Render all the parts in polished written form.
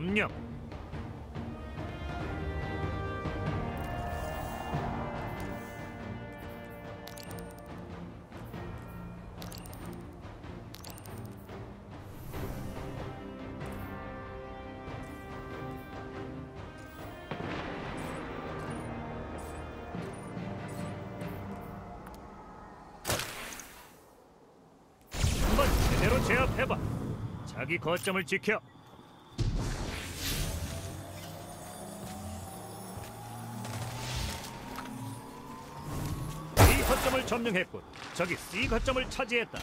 점령. 한번 제대로 제압해봐. 자기 거점을 지켜. B 거점을 점령했군. 저기 C 거점을 차지했다.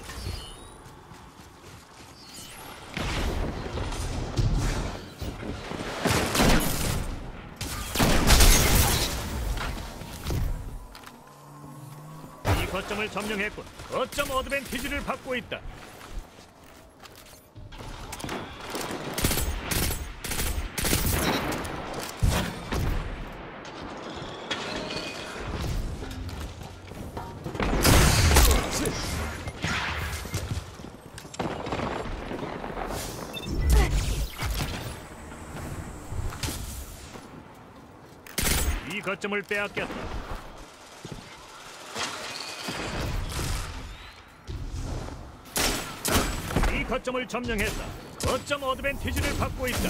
B 거점을 점령했군. 거점 어드밴티지를 받고 있다. 이 거점을 빼앗겼다. 이 거점을 점령했다. 거점 어드밴티지를 받고 있다.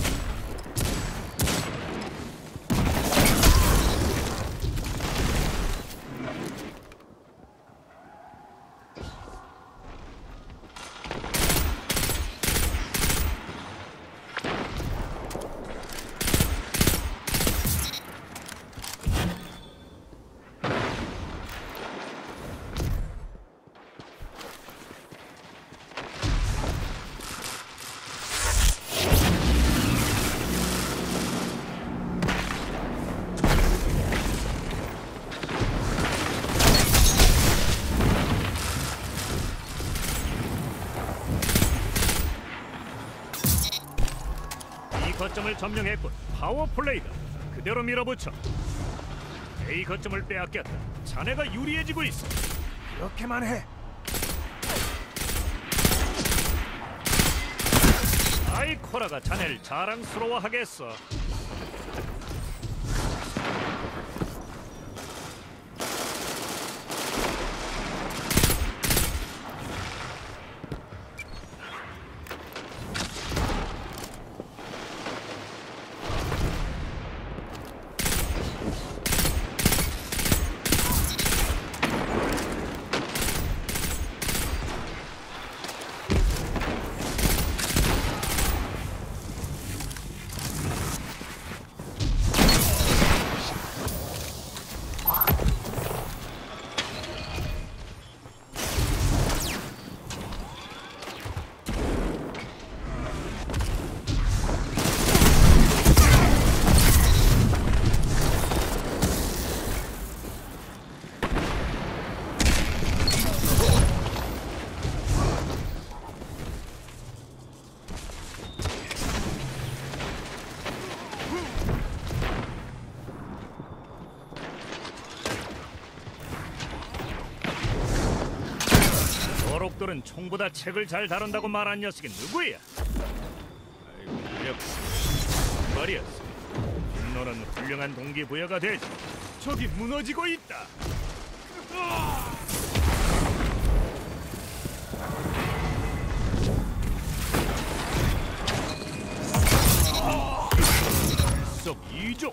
이 거점을 점령했군. 파워 플레이다. 그대로 밀어붙여. A 거점을 빼앗겼다. 자네가 유리해지고 있어. 이렇게만 해. 아이 코라가 자네를 자랑스러워하겠어. 어록돌은 총보다 책을 잘 다룬다고 말한 녀석이 누구야? 아이고, 역시 말이었어. 너는 훌륭한 동기부여가 되지. 저기 무너지고 있다. 일석이조.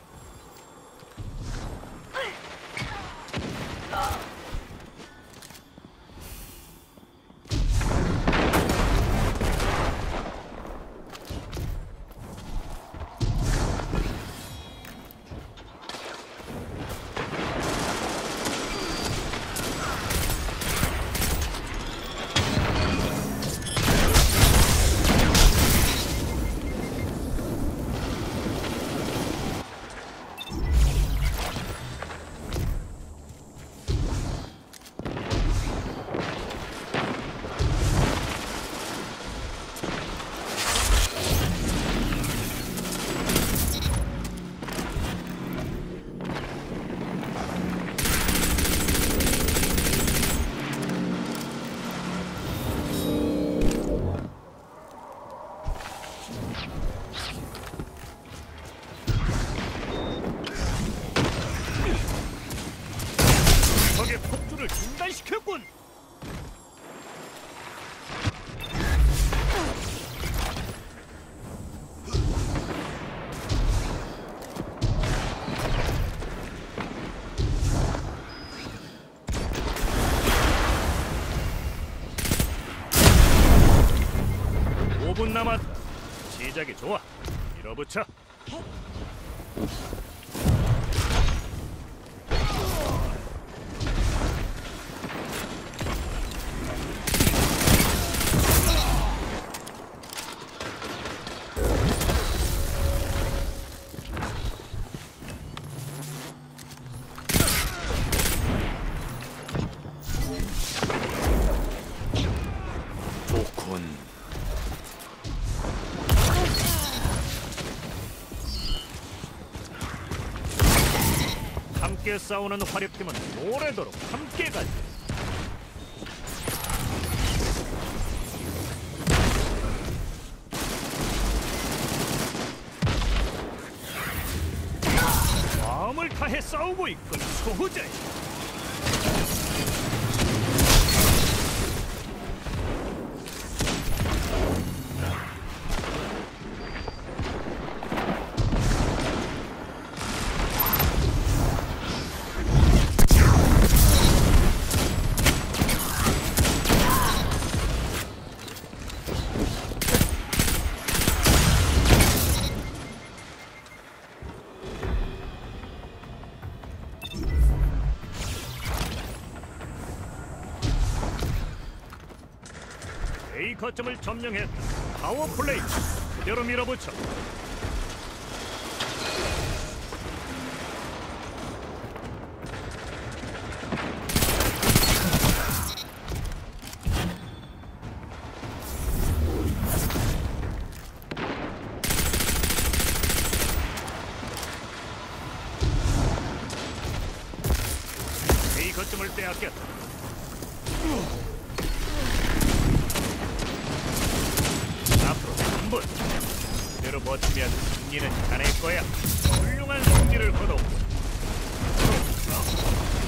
5분 남았다. 시작이 좋아. 밀어붙여. 좋군. 함께 싸우는 화력팀은 오래도록 함께 가지. 마음을 다해 싸우고 있군, 소후자야. A 거점을 점령했다. 파워 플레이 그대로 밀어붙여. A 거점을 빼앗겼다. 앞으로 3분. 그대로 버티면 승리는 자네 거야. 훌륭한 성질을 거둬.